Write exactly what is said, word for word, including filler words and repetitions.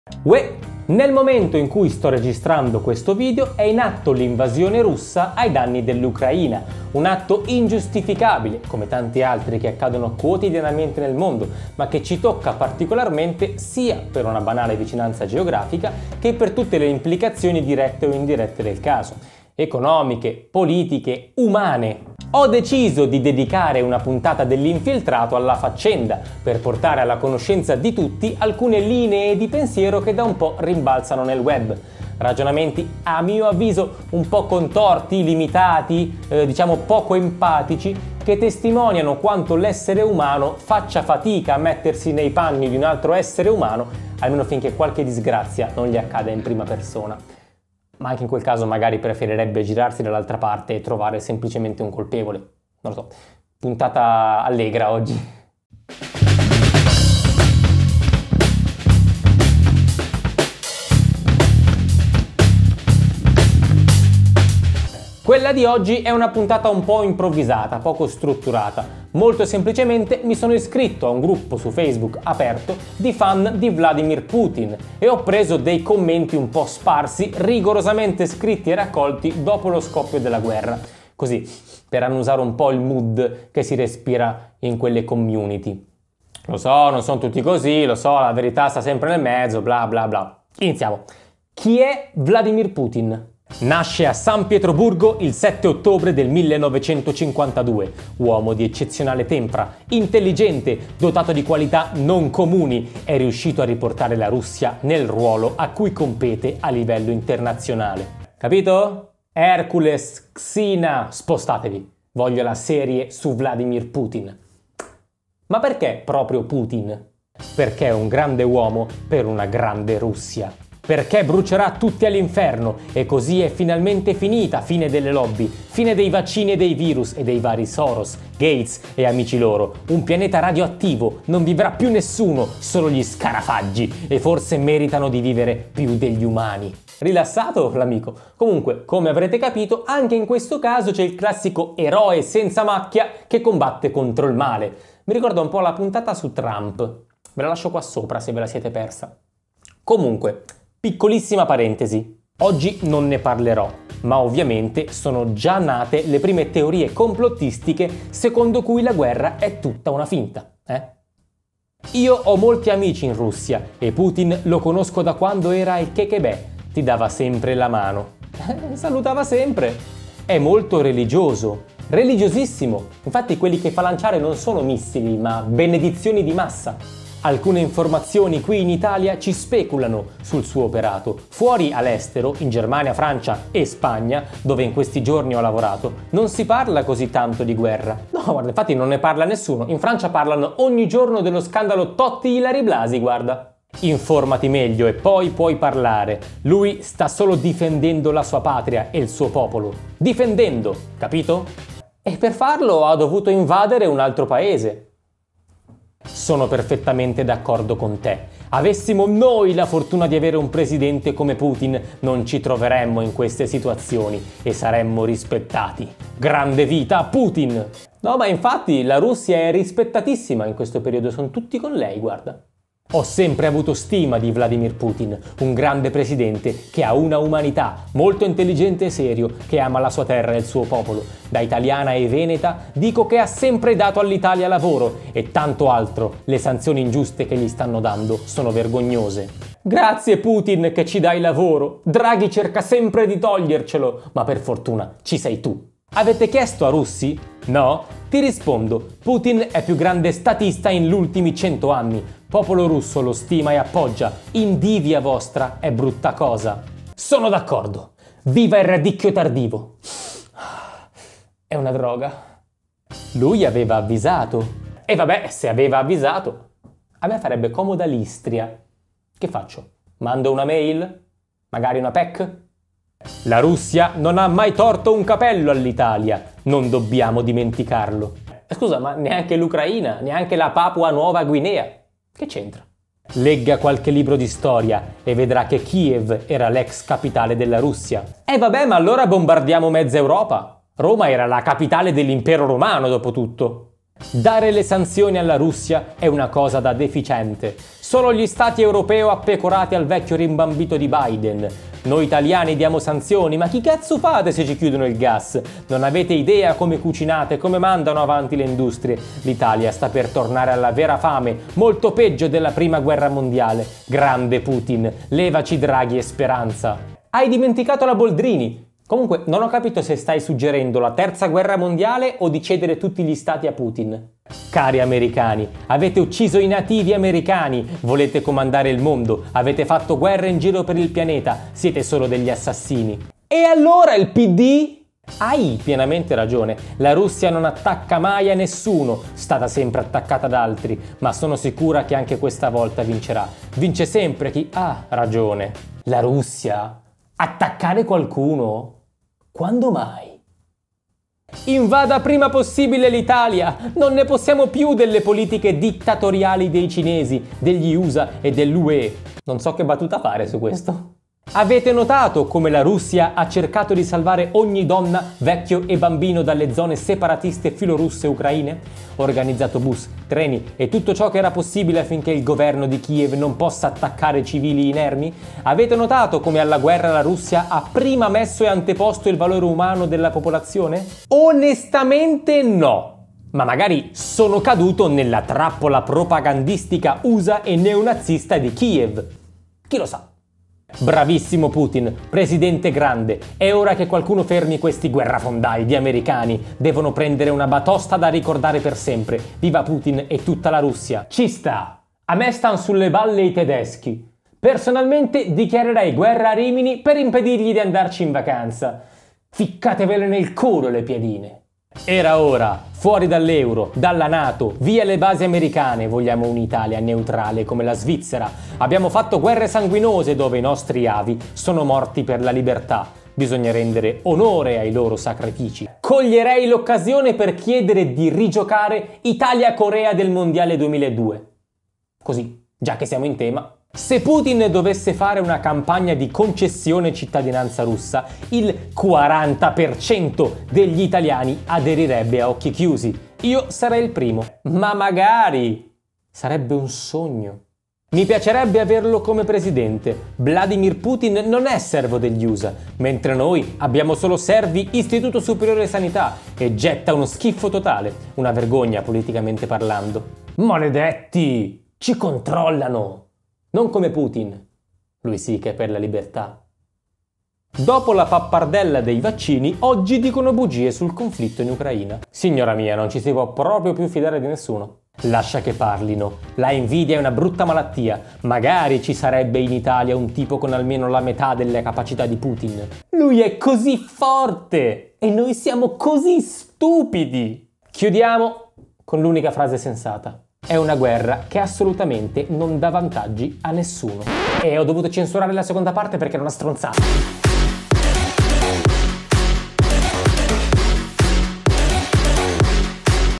Uè, nel momento in cui sto registrando questo video è in atto l'invasione russa ai danni dell'Ucraina, un atto ingiustificabile, come tanti altri che accadono quotidianamente nel mondo, ma che ci tocca particolarmente sia per una banale vicinanza geografica che per tutte le implicazioni dirette o indirette del caso, economiche, politiche, umane. Ho deciso di dedicare una puntata dell'Infiltrato alla faccenda, per portare alla conoscenza di tutti alcune linee di pensiero che da un po' rimbalzano nel web. Ragionamenti a mio avviso un po' contorti, limitati, eh, diciamo poco empatici, che testimoniano quanto l'essere umano faccia fatica a mettersi nei panni di un altro essere umano, almeno finché qualche disgrazia non gli accada in prima persona. Ma anche in quel caso magari preferirebbe girarsi dall'altra parte e trovare semplicemente un colpevole. Non lo so. Puntata allegra oggi. Quella di oggi è una puntata un po' improvvisata, poco strutturata. Molto semplicemente mi sono iscritto a un gruppo su Facebook aperto di fan di Vladimir Putin e ho preso dei commenti un po' sparsi, rigorosamente scritti e raccolti dopo lo scoppio della guerra. Così, per annusare un po' il mood che si respira in quelle community. Lo so, non sono tutti così, lo so, la verità sta sempre nel mezzo, bla bla bla. Iniziamo. Chi è Vladimir Putin? Nasce a San Pietroburgo il sette ottobre del millenovecentocinquantadue, uomo di eccezionale tempra, intelligente, dotato di qualità non comuni, è riuscito a riportare la Russia nel ruolo a cui compete a livello internazionale. Capito? Hercules, Xina, spostatevi, voglio la serie su Vladimir Putin. Ma perché proprio Putin? Perché è un grande uomo per una grande Russia. Perché brucerà tutti all'inferno e così è finalmente finita, fine delle lobby, fine dei vaccini e dei virus e dei vari Soros, Gates e amici loro. Un pianeta radioattivo, non vivrà più nessuno, solo gli scarafaggi, e forse meritano di vivere più degli umani. Rilassato l'amico? Comunque, come avrete capito, anche in questo caso c'è il classico eroe senza macchia che combatte contro il male. Mi ricorda un po' la puntata su Trump. Ve la lascio qua sopra se ve la siete persa. Comunque, piccolissima parentesi, oggi non ne parlerò, ma ovviamente sono già nate le prime teorie complottistiche secondo cui la guerra è tutta una finta, eh? Io ho molti amici in Russia e Putin lo conosco da quando era il K G B, ti dava sempre la mano, salutava sempre, è molto religioso, religiosissimo, infatti quelli che fa lanciare non sono missili ma benedizioni di massa. Alcune informazioni qui in Italia ci speculano sul suo operato. Fuori all'estero, in Germania, Francia e Spagna, dove in questi giorni ho lavorato, non si parla così tanto di guerra. No, guarda, infatti non ne parla nessuno. In Francia parlano ogni giorno dello scandalo Totti-Ilary Blasi, guarda. Informati meglio e poi puoi parlare. Lui sta solo difendendo la sua patria e il suo popolo. Difendendo, capito? E per farlo ha dovuto invadere un altro paese. Sono perfettamente d'accordo con te. Avessimo noi la fortuna di avere un presidente come Putin, non ci troveremmo in queste situazioni e saremmo rispettati. Grande vita a Putin! No, ma infatti la Russia è rispettatissima in questo periodo, sono tutti con lei, guarda. Ho sempre avuto stima di Vladimir Putin, un grande presidente che ha una umanità, molto intelligente e serio, che ama la sua terra e il suo popolo. Da italiana e veneta dico che ha sempre dato all'Italia lavoro e tanto altro. Le sanzioni ingiuste che gli stanno dando sono vergognose. Grazie Putin che ci dai lavoro. Draghi cerca sempre di togliercelo, ma per fortuna ci sei tu. Avete chiesto a Russi? No? Ti rispondo, Putin è più grande statista in ultimi cento anni. Popolo russo lo stima e appoggia. Invidia vostra è brutta cosa. Sono d'accordo. Viva il radicchio tardivo. È una droga. Lui aveva avvisato. E vabbè, se aveva avvisato, a me farebbe comoda l'Istria. Che faccio? Mando una mail? Magari una P E C? La Russia non ha mai torto un capello all'Italia, non dobbiamo dimenticarlo. Scusa, ma neanche l'Ucraina, neanche la Papua Nuova Guinea. Che c'entra? Legga qualche libro di storia e vedrà che Kiev era l'ex capitale della Russia. E vabbè, ma allora bombardiamo mezza Europa. Roma era la capitale dell'impero romano, dopo tutto. Dare le sanzioni alla Russia è una cosa da deficiente. Solo gli stati europei appecorati al vecchio rimbambito di Biden. Noi italiani diamo sanzioni, ma chi cazzo fate se ci chiudono il gas? Non avete idea come cucinate, come mandano avanti le industrie. L'Italia sta per tornare alla vera fame, molto peggio della prima guerra mondiale. Grande Putin, levaci Draghi e Speranza. Hai dimenticato la Boldrini. Comunque, non ho capito se stai suggerendo la terza guerra mondiale o di cedere tutti gli stati a Putin. Cari americani, avete ucciso i nativi americani, volete comandare il mondo, avete fatto guerra in giro per il pianeta, siete solo degli assassini. E allora il P D? Hai pienamente ragione, la Russia non attacca mai a nessuno, stata sempre attaccata da altri, ma sono sicura che anche questa volta vincerà. Vince sempre chi ha ragione. La Russia? Attaccare qualcuno? Quando mai? Invada prima possibile l'Italia! Non ne possiamo più delle politiche dittatoriali dei cinesi, degli U S A e dell'U E. Non so che battuta fare su questo. Avete notato come la Russia ha cercato di salvare ogni donna, vecchio e bambino dalle zone separatiste filorusse ucraine? Ha organizzato bus, treni e tutto ciò che era possibile affinché il governo di Kiev non possa attaccare civili inermi? Avete notato come alla guerra la Russia ha prima messo e anteposto il valore umano della popolazione? Onestamente no! Ma magari sono caduto nella trappola propagandistica U S A e neonazista di Kiev. Chi lo sa? Bravissimo Putin, presidente grande, è ora che qualcuno fermi questi guerrafondai di americani, devono prendere una batosta da ricordare per sempre, viva Putin e tutta la Russia. Ci sta, a me stanno sulle balle i tedeschi, personalmente dichiarerei guerra a Rimini per impedirgli di andarci in vacanza, ficcatevele nel culo le piedine. Era ora, fuori dall'euro, dalla NATO, via le basi americane, vogliamo un'Italia neutrale come la Svizzera. Abbiamo fatto guerre sanguinose dove i nostri avi sono morti per la libertà. Bisogna rendere onore ai loro sacrifici. Coglierei l'occasione per chiedere di rigiocare Italia-Corea del Mondiale duemiladue. Così, già che siamo in tema. Se Putin dovesse fare una campagna di concessione cittadinanza russa, il quaranta per cento degli italiani aderirebbe a occhi chiusi. Io sarei il primo. Ma magari! Sarebbe un sogno. Mi piacerebbe averlo come presidente. Vladimir Putin non è servo degli U S A, mentre noi abbiamo solo servi Istituto Superiore Sanità e getta uno schifo totale. Una vergogna politicamente parlando. Maledetti! Ci controllano! Non come Putin, lui sì che è per la libertà. Dopo la pappardella dei vaccini, oggi dicono bugie sul conflitto in Ucraina. Signora mia, non ci si può proprio più fidare di nessuno. Lascia che parlino. La invidia è una brutta malattia. Magari ci sarebbe in Italia un tipo con almeno la metà delle capacità di Putin. Lui è così forte e noi siamo così stupidi. Chiudiamo con l'unica frase sensata. È una guerra che assolutamente non dà vantaggi a nessuno. E ho dovuto censurare la seconda parte perché era una stronzata.